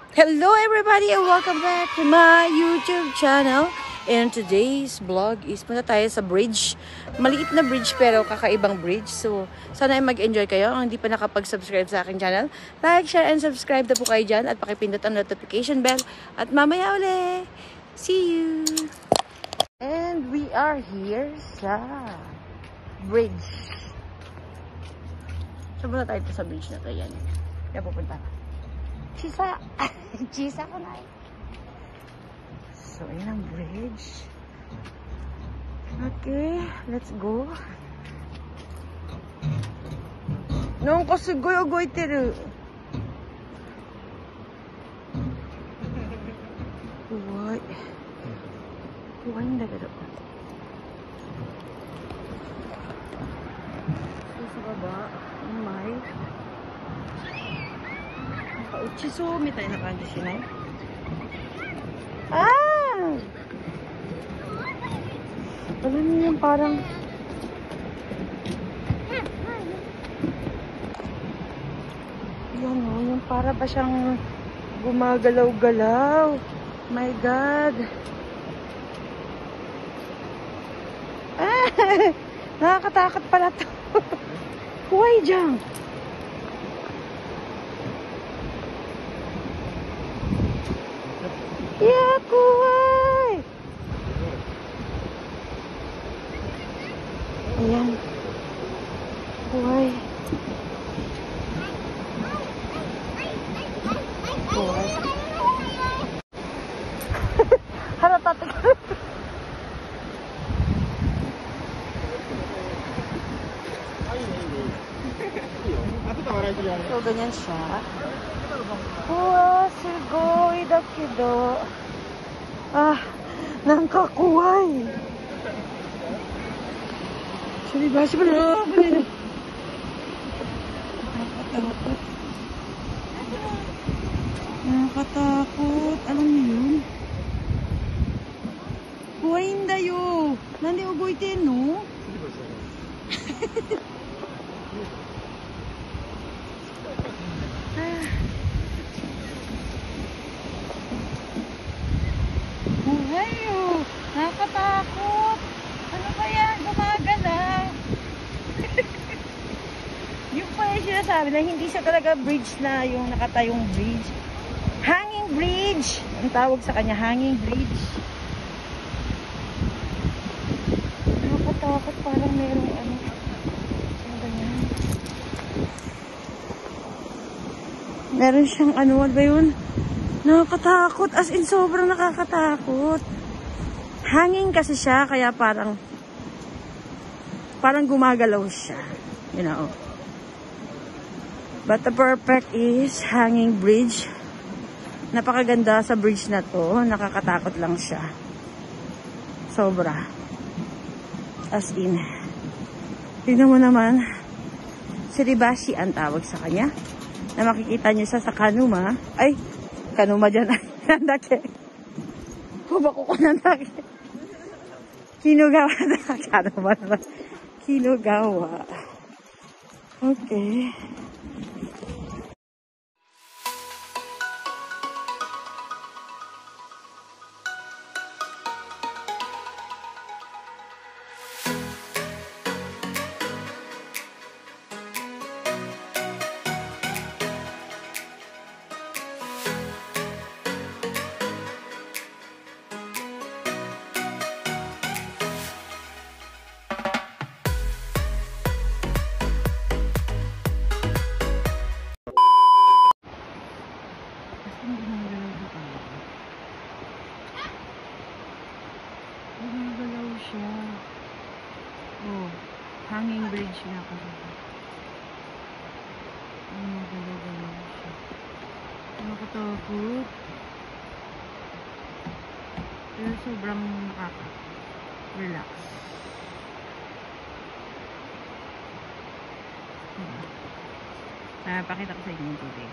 Hello everybody and welcome back to my YouTube channel. And today's vlog is punta tayo sa bridge. Maliit na bridge pero kakaibang bridge. So, sana ay mag-enjoy kayo. Kung hindi pa nakapag-subscribe sa aking channel, like, share, and subscribe na po kayo dyan. At pakipindot ang notification bell. At mamaya uli. See you! And we are here sa bridge. So, punta tayo sa bridge na to. Yan. Kaya pupunta na. Chisa! Chisa ko na. So, ayan ang bridge. Okay, let's go. Nang ko sugoy ogoy teru. Kuwai. Kuwaiんだけど. So, sa baba, may uchiso みたいな感じしない? Ah! Alam niyo yung parang yan o, yung para ba siyang gumagalaw-galaw. My God! Ah! Nakakatakot pala to. Kuway dyan! Yeah, kuway! Ayan. Kuway. Kuway. Haratatik. So, ganyan siya. Wow, sugoi da kedo. Ah, nangkakuwai. Suribashi ba na? Nakakatakot. Nakakatakot. Alam niyo yun? Kuwain dayo. Nandi ogoite no? Ayo, nakakatakot. Ano ba yan? Gumagalaw. Yung pa yung sinasabi na hindi siya talaga bridge na yung nakatayong bridge. Hanging bridge. Ang tawag sa kanya, hanging bridge. Nakakatakot, parang merong ano. Ano ganyan? Meron siyang ano ba yun? Nakakatakot. As in, sobrang nakakatakot. Hanging kasi siya, kaya parang gumagalaw siya. You know. But the perfect is hanging bridge. Napakaganda sa bridge na to. Nakakatakot lang siya. Sobra. As in. Tignan mo naman. Suribashi ang tawag sa kanya. Na makikita nyo siya sa Kanuma. Ay! Kanuma dyan. Nandake. Kubako ko nandake. Kinugawa na. Kanuma naman. Kinugawa. Okay. Gumagalaw siya. Oh, hanging bridge na kasi. Gumagalaw siya. Nakakatakot. Pero sobrang nakaka-relax. Pakita ko sa inyo yung tubig.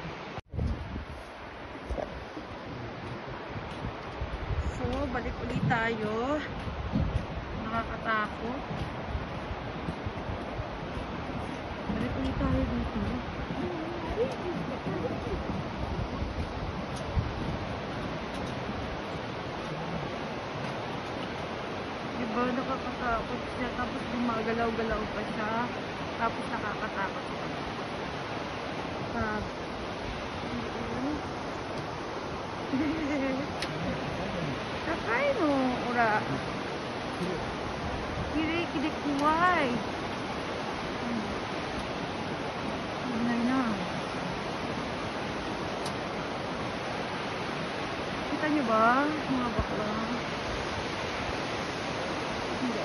So, balik ulit tayo. Nakakatakot. Balik ulit tayo dito. nakakatakot siya. Tapos gumagalaw-galaw pa siya. Tapos nakakatakot siya. Sakay no, ora. Kiri-kiri kuway. Tunay na. Kita niyo ba, mga bakla? Hindi.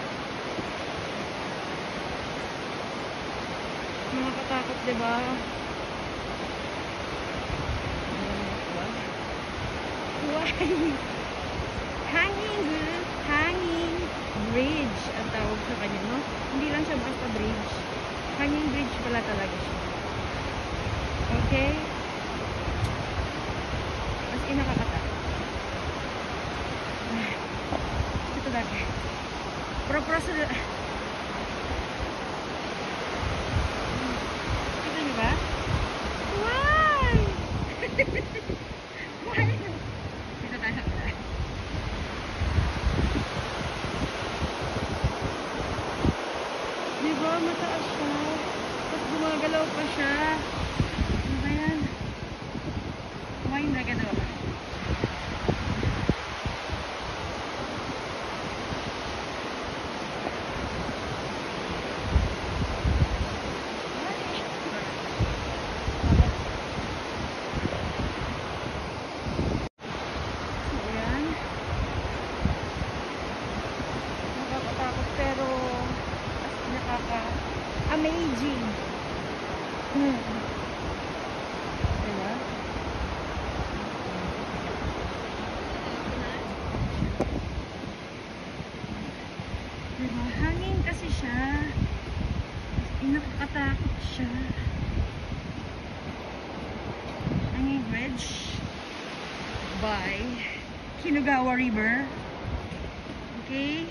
Nakakatakot, diba? Hanging bridge ang tawag sa kanya, no? Hindi lang siya basta bridge. Hanging bridge pala talaga siya. Okay? Mas nakakatakot. Ito dati. Proprosedur. Ito niyo ba? Why? Why? Ito tayo sa pala. Diba? Mataas siya. Tapos gumagalaw pa siya. Ano ba yan? Why nagalaw ka? Ayan. Nakakatakot pero amazing. Diba? Diba? Hangin kasi siya. Nakakatakot siya. Hanging bridge by Kinugawa River. Okay?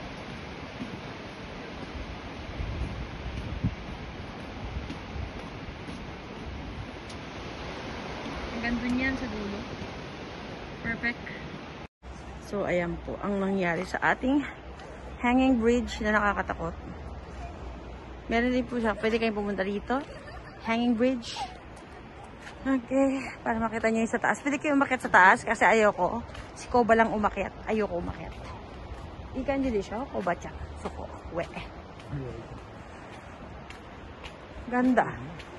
Gandun yan sa dulo. Perfect. So, ayan po ang nangyari sa ating hanging bridge na nakakatakot. Meron din po siya. Pwede kayong pumunta dito. Hanging bridge. Okay. Para makita nyo yung sa taas. Pwede kayong umakyat sa taas kasi ayoko. Si Koba lang umakyat. Ayoko umakyat. Ikan dili siya. Koba siya. Suko. We. Ganda.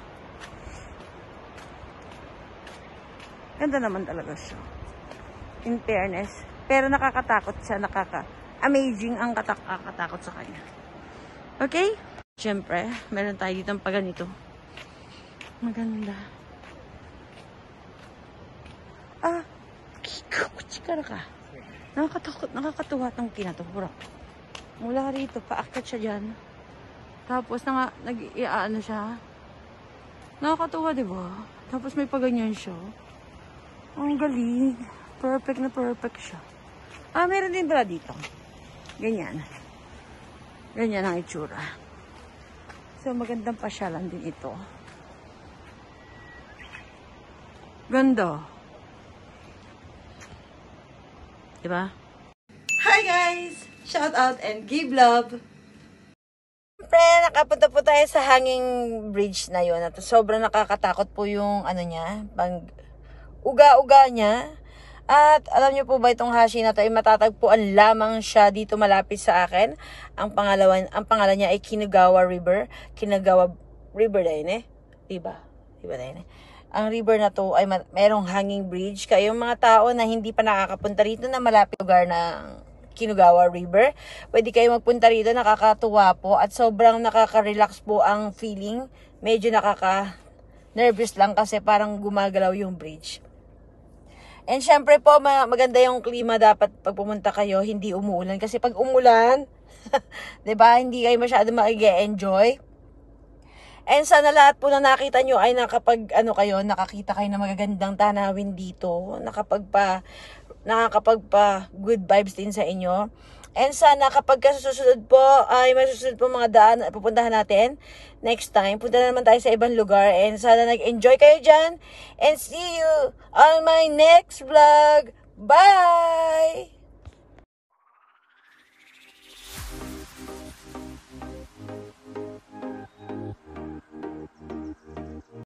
Ganda naman talaga siya. In fairness. Pero nakakatakot siya. Amazing ang kakatakot sa kanya. Okay? Siyempre, meron tayo dito ang paganito. Maganda. Kikara ka. Nakakatakot, nakakatuwa itong kinatubura. Mula rito, paakyat siya dyan. Tapos, nag-iaano siya. Nakakatuwa, diba? Tapos may paganyan siya. Ang galing. Perfect na perfect siya. Meron din pala dito. Ganyan. Ganyan ang itsura. So, magandang pasyalan din ito. Ganda. Diba? Hi guys! Shout out and give love! Siyempre, nakapunta po tayo sa hanging bridge na yun. At sobrang nakakatakot po yung ano niya. Uga-uga niya. At alam niyo po ba itong hashi na ito ay matatagpuan lamang siya dito malapit sa akin. Ang pangalan niya ay Kinugawa River. Kinugawa River din eh. Diba? Diba din eh. Ang river na to ay merong hanging bridge. Kaya yung mga tao na hindi pa nakakapunta rito na malapit lugar ng Kinugawa River, pwede kayo magpunta rito. Nakakatuwa po at sobrang nakaka-relax po ang feeling. Medyo nakaka-nervous lang kasi parang gumagalaw yung bridge. And syempre po, maganda yung klima dapat pag pumunta kayo, hindi umuulan. Kasi pag umulan, 'di ba, hindi kayo masyado mag-enjoy. And sana lahat po na nakita nyo ay nakakita kayo ng magagandang tanawin dito. Nakakapagpa good vibes din sa inyo. And sana kapag susunod po ay masusunod po mga daan at pupuntahan natin next time. Punta na naman tayo sa ibang lugar. And sana nag-enjoy kayo dyan. And see you on my next vlog. Bye!